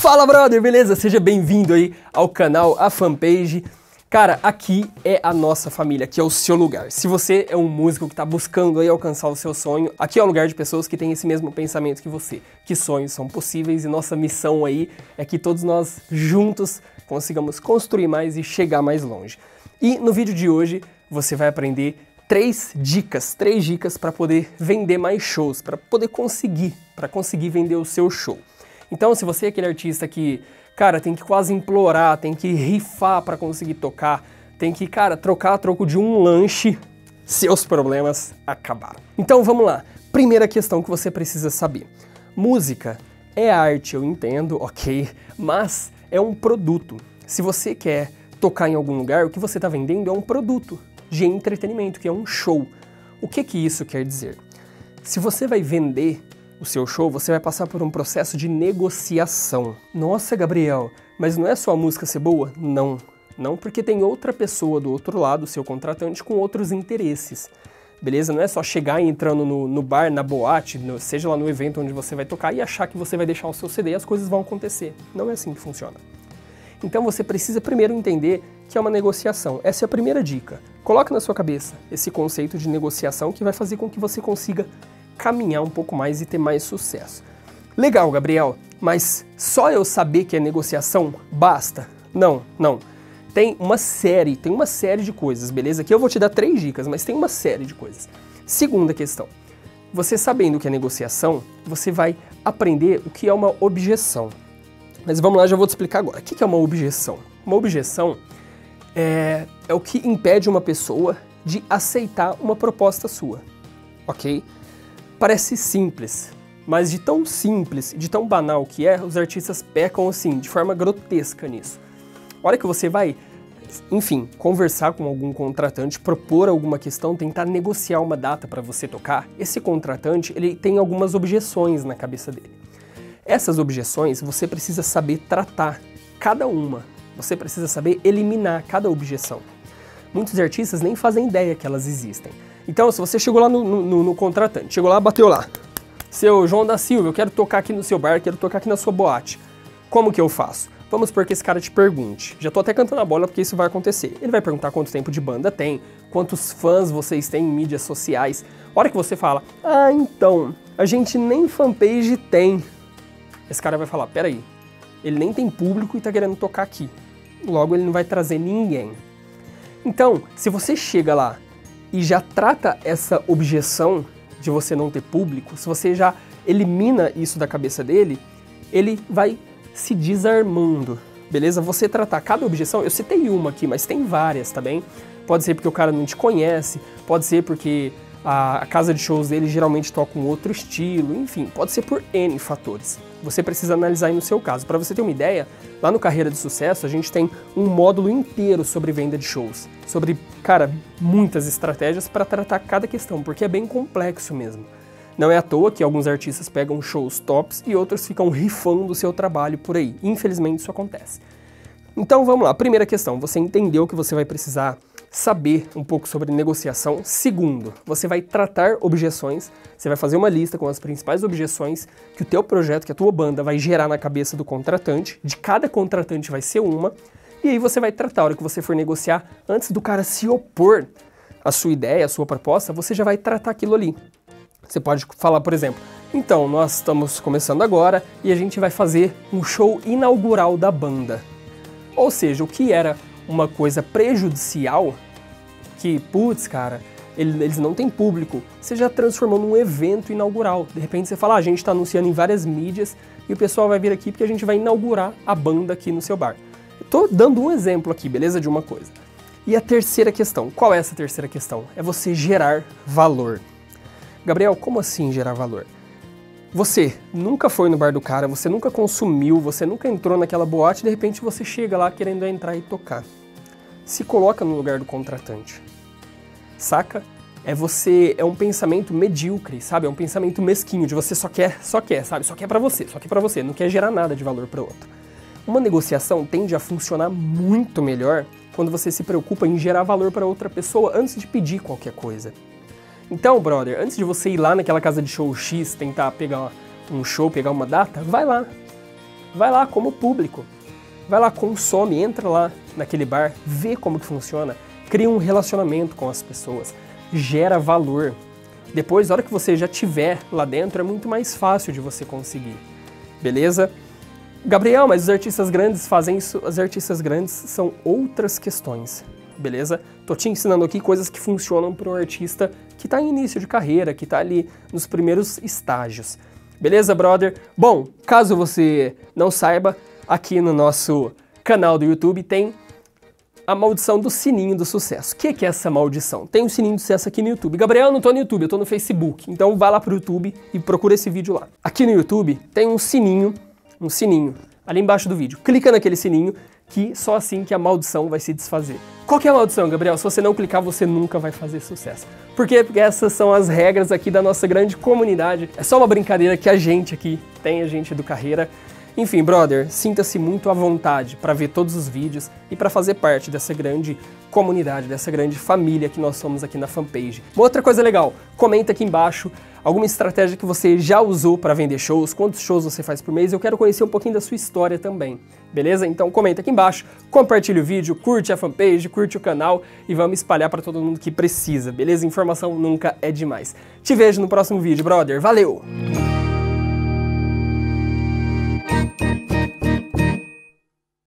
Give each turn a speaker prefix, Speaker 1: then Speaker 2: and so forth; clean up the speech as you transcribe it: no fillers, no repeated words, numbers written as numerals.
Speaker 1: Fala, brother, beleza? Seja bem-vindo aí ao canal, à fanpage. Cara, aqui é a nossa família, aqui é o seu lugar. Se você é um músico que está buscando aí alcançar o seu sonho, aqui é o lugar de pessoas que têm esse mesmo pensamento que você, que sonhos são possíveis e nossa missão aí é que todos nós juntos consigamos construir mais e chegar mais longe. E no vídeo de hoje você vai aprender três dicas para poder vender mais shows, para conseguir vender o seu show. Então, se você é aquele artista que, cara, tem que quase implorar, tem que rifar para conseguir tocar, tem que, cara, trocar a troco de um lanche, seus problemas acabaram. Então, vamos lá. Primeira questão que você precisa saber. Música é arte, eu entendo, ok, mas é um produto. Se você quer tocar em algum lugar, o que você está vendendo é um produto de entretenimento, que é um show. O que isso quer dizer? Se você vai vender o seu show, você vai passar por um processo de negociação. Nossa, Gabriel, mas não é só a música ser boa? Não, porque tem outra pessoa do outro lado, seu contratante, com outros interesses. Beleza? Não é só chegar entrando no bar, na boate, seja lá no evento onde você vai tocar e achar que você vai deixar o seu CD e as coisas vão acontecer. Não é assim que funciona. Então você precisa primeiro entender que é uma negociação. Essa é a primeira dica. Coloque na sua cabeça esse conceito de negociação que vai fazer com que você consiga caminhar um pouco mais e ter mais sucesso. Legal, Gabriel, mas só eu saber que é negociação basta? Não. Tem uma série de coisas, beleza? Aqui eu vou te dar 3 dicas, mas tem uma série de coisas. Segunda questão. Você sabendo o que é negociação, você vai aprender o que é uma objeção. Mas vamos lá, já vou te explicar agora. O que é uma objeção? Uma objeção é o que impede uma pessoa de aceitar uma proposta sua, ok? Parece simples, mas de tão simples, de tão banal que é, os artistas pecam assim, de forma grotesca nisso. A hora que você vai, enfim, conversar com algum contratante, propor alguma questão, tentar negociar uma data para você tocar, esse contratante, ele tem algumas objeções na cabeça dele. Essas objeções você precisa saber tratar cada uma, você precisa saber eliminar cada objeção. Muitos artistas nem fazem ideia que elas existem. Então, se você chegou lá no contratante, chegou lá, bateu lá, seu João da Silva, eu quero tocar aqui no seu bar, quero tocar aqui na sua boate, como que eu faço? Vamos supor que esse cara te pergunte, já tô até cantando a bola porque isso vai acontecer. Ele vai perguntar quanto tempo de banda tem, quantos fãs vocês têm em mídias sociais. A hora que você fala, então, a gente nem fanpage tem. Esse cara vai falar, peraí, ele nem tem público e tá querendo tocar aqui. Logo, ele não vai trazer ninguém. Então, se você chega lá e já trata essa objeção de você não ter público, se você já elimina isso da cabeça dele, ele vai se desarmando, beleza? Você tratar cada objeção, eu citei uma aqui, mas tem várias, tá bem? Pode ser porque o cara não te conhece, pode ser porque a casa de shows dele geralmente toca um outro estilo, enfim, pode ser por N fatores. Você precisa analisar aí no seu caso. Para você ter uma ideia, lá no Carreira de Sucesso a gente tem um módulo inteiro sobre venda de shows, sobre, cara, muitas estratégias para tratar cada questão, porque é bem complexo mesmo. Não é à toa que alguns artistas pegam shows tops e outros ficam rifando o seu trabalho por aí. Infelizmente isso acontece. Então vamos lá, primeira questão, você entendeu que você vai precisar saber um pouco sobre negociação. Segundo, você vai tratar objeções, você vai fazer uma lista com as principais objeções que o teu projeto, que a tua banda vai gerar na cabeça do contratante, de cada contratante vai ser uma, e aí você vai tratar, a hora que você for negociar, antes do cara se opor à sua ideia, à sua proposta, você já vai tratar aquilo ali. Você pode falar, por exemplo, então, nós estamos começando agora e a gente vai fazer um show inaugural da banda. Ou seja, o que era uma coisa prejudicial, que, putz, cara, eles não têm público, você já transformou num evento inaugural. De repente você fala, a gente está anunciando em várias mídias e o pessoal vai vir aqui porque a gente vai inaugurar a banda aqui no seu bar. Eu tô dando um exemplo aqui, beleza, de uma coisa. E a terceira questão, qual é essa terceira questão? É você gerar valor. Gabriel, como assim gerar valor? Você nunca foi no bar do cara, você nunca consumiu, você nunca entrou naquela boate e de repente você chega lá querendo entrar e tocar. Se coloca no lugar do contratante. Saca? É um pensamento medíocre, sabe? É um pensamento mesquinho, de você só quer, sabe? Só quer pra você, não quer gerar nada de valor para outro. Uma negociação tende a funcionar muito melhor quando você se preocupa em gerar valor para outra pessoa antes de pedir qualquer coisa. Então, brother, antes de você ir lá naquela casa de show X, tentar pegar um show, pegar uma data, vai lá. vai lá como público. Vai lá, consome, entra lá naquele bar, vê como que funciona, cria um relacionamento com as pessoas, gera valor. Depois, na hora que você já estiver lá dentro, é muito mais fácil de você conseguir. Beleza? Gabriel, mas os artistas grandes fazem isso? Os artistas grandes são outras questões. Beleza? Tô te ensinando aqui coisas que funcionam para um artista que está em início de carreira, que está ali nos primeiros estágios. Beleza, brother? Bom, caso você não saiba, aqui no nosso canal do YouTube tem a maldição do sininho do sucesso. O que é essa maldição? Tem um sininho do sucesso aqui no YouTube. Gabriel, eu não tô no YouTube, eu tô no Facebook. Então vai lá pro YouTube e procura esse vídeo lá. Aqui no YouTube tem um sininho, ali embaixo do vídeo. Clica naquele sininho que só assim que a maldição vai se desfazer. Qual que é a maldição, Gabriel? Se você não clicar, você nunca vai fazer sucesso. Por quê? Porque essas são as regras aqui da nossa grande comunidade. É só uma brincadeira que a gente aqui tem, a gente do Carreira. Enfim, brother, sinta-se muito à vontade para ver todos os vídeos e para fazer parte dessa grande comunidade, dessa grande família que nós somos aqui na fanpage. Uma outra coisa legal, comenta aqui embaixo alguma estratégia que você já usou para vender shows, quantos shows você faz por mês, eu quero conhecer um pouquinho da sua história também, beleza? Então comenta aqui embaixo, compartilha o vídeo, curte a fanpage, curte o canal e vamos espalhar para todo mundo que precisa, beleza? Informação nunca é demais. Te vejo no próximo vídeo, brother, valeu!